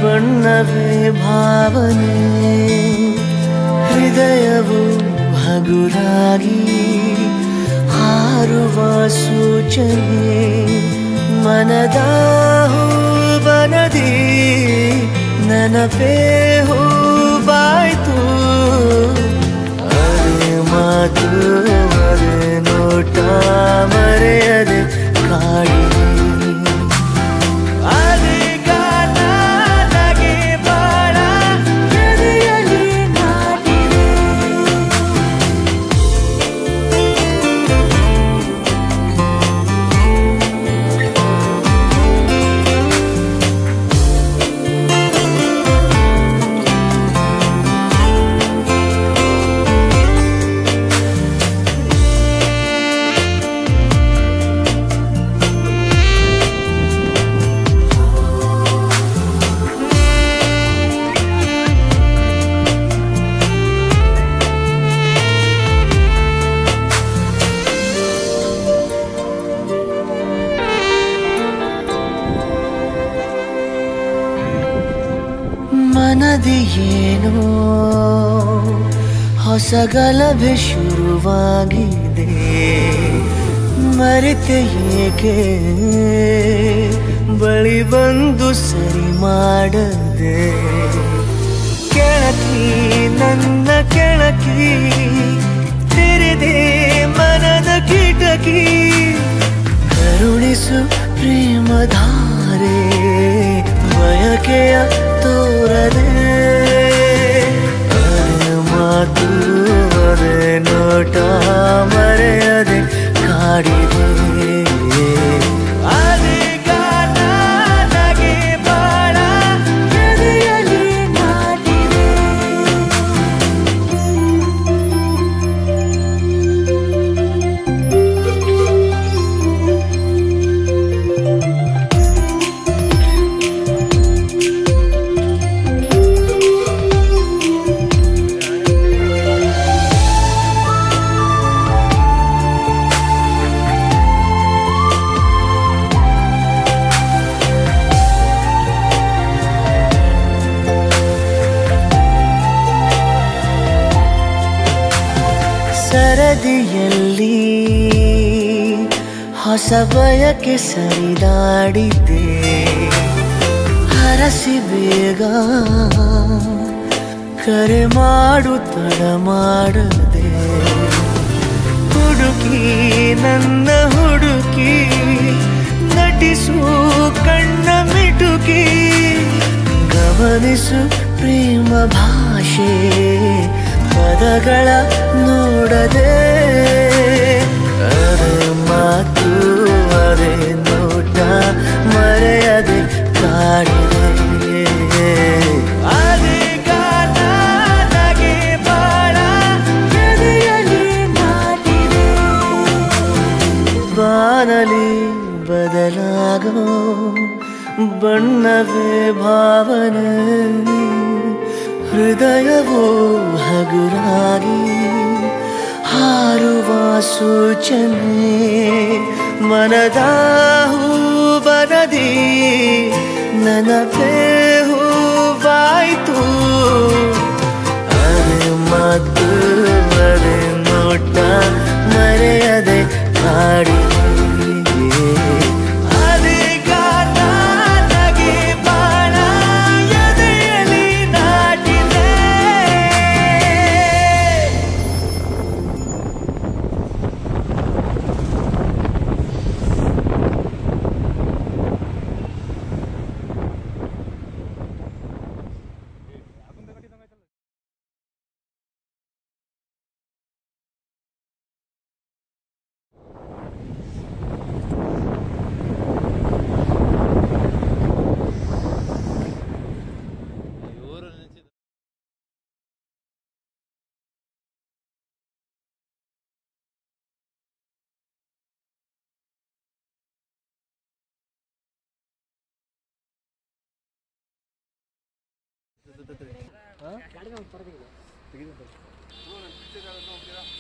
ಬಣ್ಣವೇ ಭಾವನೆ ಹೃದಯವು ಹಗುರಾಗಿ ಹಾರುವ ಸೂಚನೆ ಮನದ ಹೂವನದಿ ನೆನಪೇ ಹೂವಾಯ್ತು ಅರೆ ಮಾತು ಅರೆ ನೋಟ ಮರೆಯದೆ ಕಾಡಿದೆ ಮನದಿಯೇನೋ ಹೊಸ ಗಲಭೆ ಶುರುವಾಗಿದೆ ಮರೆತೆ ಏಕೆ ಬಳಿ ಬಂದು ಸರಿ ಮಾಡದೆ ಕೆಣಕಿ ನನ್ನ ಕೆಣಕಿ ತೆರೆದೆ ಮನದ ಕಿಟಕಿ ಕರುಣಿಸು ಪ್ರೇಮಧಾರೆ ಬಯಕೆಯ ತೋರದೆ ಅರೆ ಮಾತು ಅರೆ ನೋಟ ಮರೆಯದೆ ಕಾಡಿದೆ ಸರದಿಯಲ್ಲಿ ಹೊಸ ಬಯಕೆ ಸರಿದಾಡಿದ್ದೆ ಹರಸಿ ಬೇಗ ಕರೆ ಮಾಡು ತಡ ಮಾಡದೆ ಹುಡುಕಿ ನನ್ನ ಹುಡುಕಿ ನಟಿಸು ಕಣ್ಣ ಮಿಟುಕಿ ಗಮನಿಸು ಪ್ರೇಮ ಭಾಷೆ ಪದಗಳ ನೋಡದೆ ಅರೆ ಮಾತು ಅರೆ ನೋಟ ಮರೆಯದೆ ಕಾಡಿದೆ ಬಾನಲಿ ಬದಲಾಗೋ ಬಣ್ಣವೇ ಭಾವನೆ ಹೃದಯವೋ ಹಗುರಾಗಿ ಹಾರುವ ಸೂಚನೆ ಮನದ ಹೂವನದಿ ನೆನಪೇ ಹೂವಾಯ್ತು ಅರೆ ಮಾತು ಅರೆ ನೋಟ ಮರೆಯದೆ ಕಾಡಿದೆ ಗಾಡಿ